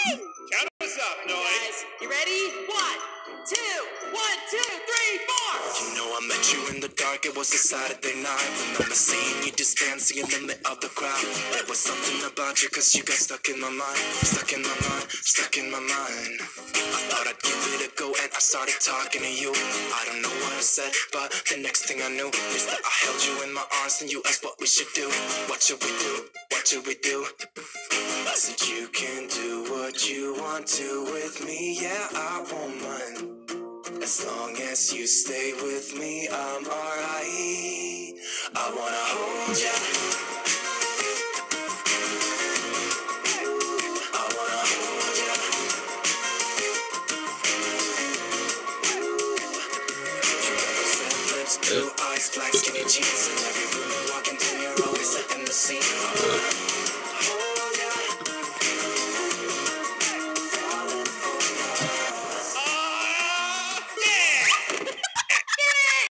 Count us up, Noy. Guys, you ready? 1, 2, 1, 2, 3, 4. You know I met you in the dark, it was a Saturday night. Remember seeing you just dancing in the middle of the crowd. There was something about you, cause you got stuck in my mind. Stuck in my mind, stuck in my mind. I thought I'd give it a go and I started talking to you. I don't know what I said, but the next thing I knew is that I held you in my arms and you asked what we should do. What should we do? What should we do? I said you can do what you want to with me, yeah, I won't mind. As long as you stay with me, I'm alright. I wanna hold ya,